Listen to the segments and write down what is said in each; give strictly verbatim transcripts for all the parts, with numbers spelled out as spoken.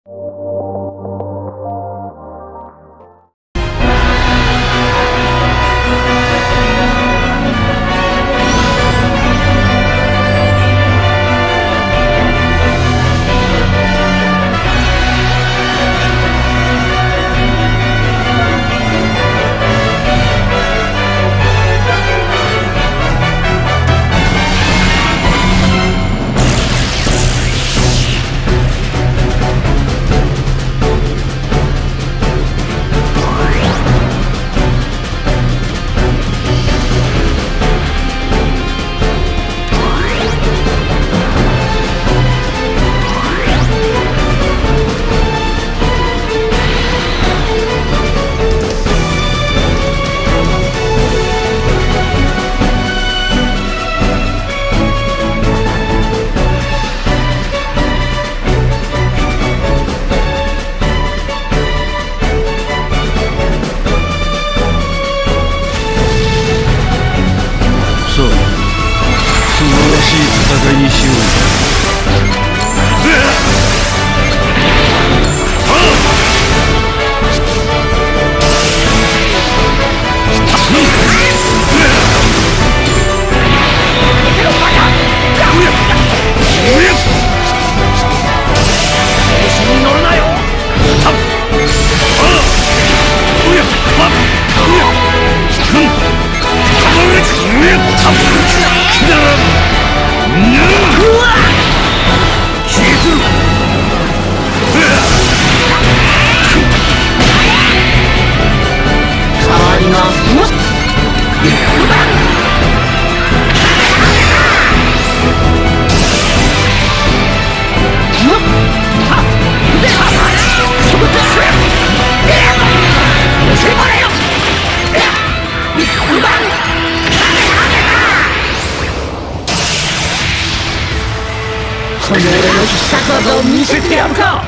この俺の必殺技を見せてやるか。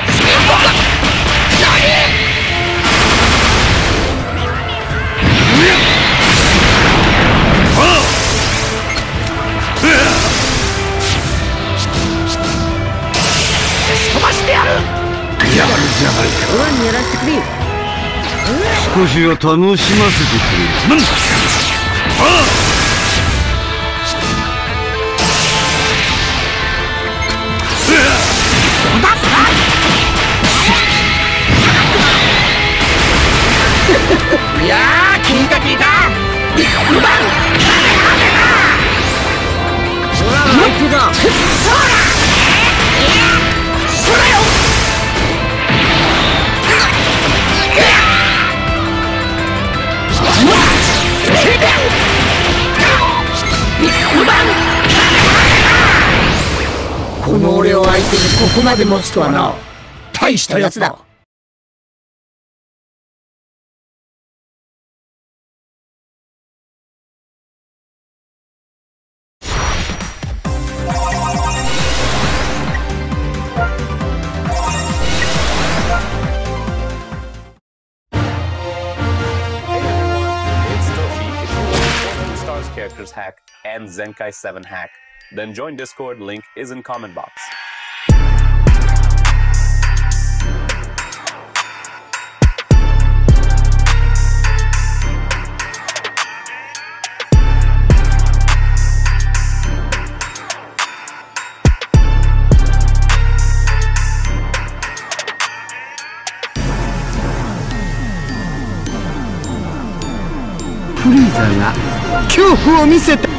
飛ばしてやる。やるじゃないか。俺にやらせてくれ。 少しは楽しませてくれ。なんだ。 いやー、聞いた聞いた。うばん。そら相手だ。そら。そらよ。この俺を相手にここまで持つとはな。大したやつだ。 Characters hack and Zenkai seven hack. Then join Discord, link is in comment box. Freezer が恐怖を見せた。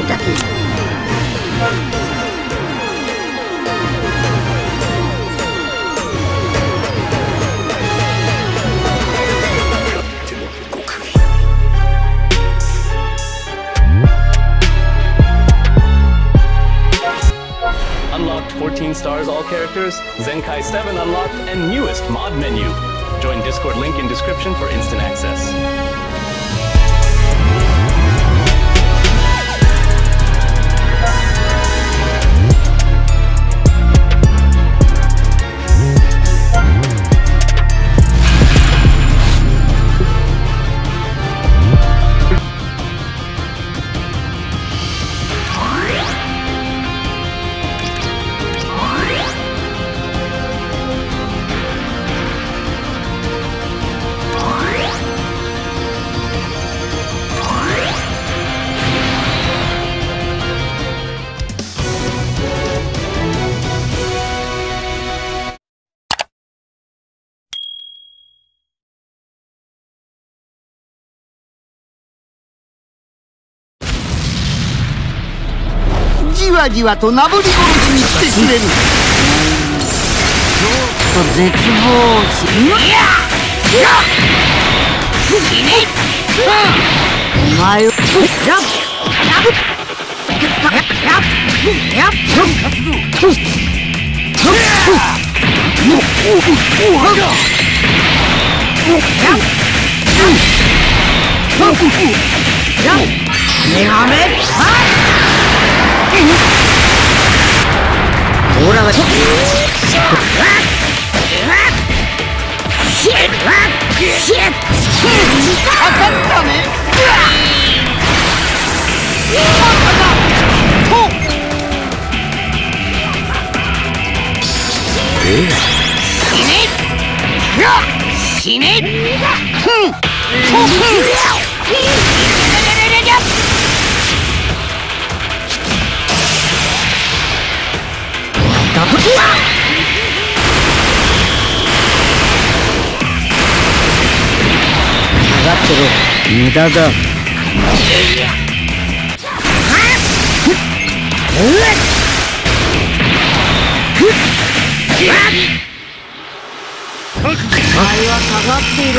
Unlocked fourteen stars all characters, Zenkai seven unlocked, and newest mod menu. Join Discord link in description for instant access. わじわとなぶり殺しにしてくれる。ちょっと絶望しいや死ねお前をやっやぶやっやっメガメオラがシェッシェッ当たったね。死ね死ね下がってろ、無駄だ。お前は下がっていろ。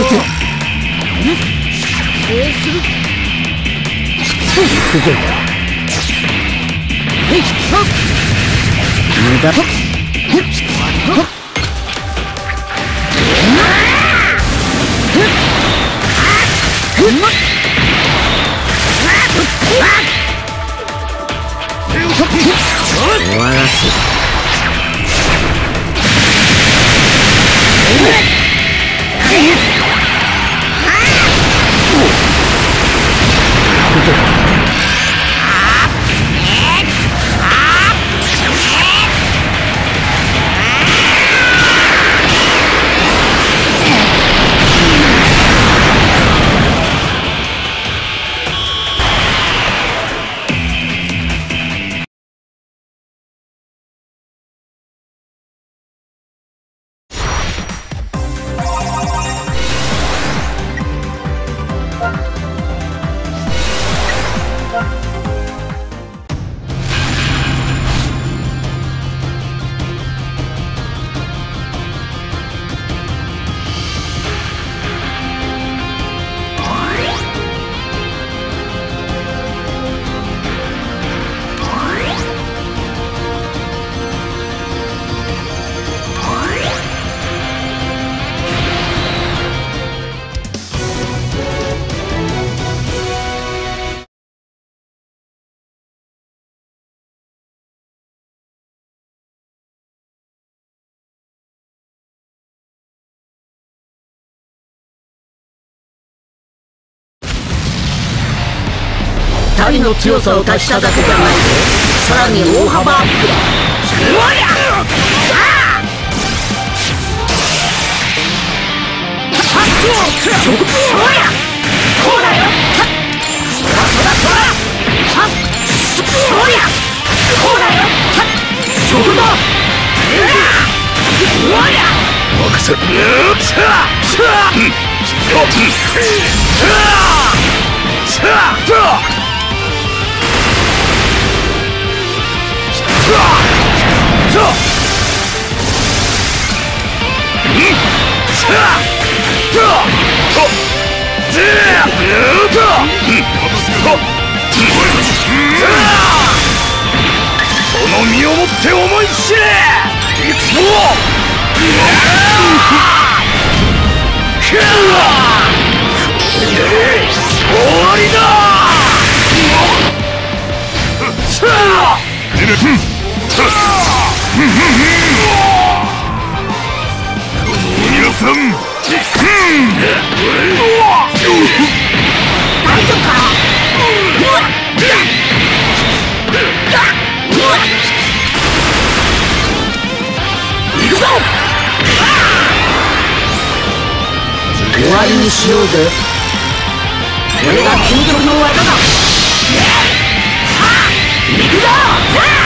そうする。無駄。終わらす。二人の強さを足しただけじゃないで、さらに大幅アップだ。おりゃこうだよ。そらそらそらそりゃこうだよ。そこだ。おりゃ任せる。その身をもって思い知れ。いつも終わりだ。皆さん大丈夫か。行くぞ。終わりにしようぜ。これが究極の技だ。行くぞ。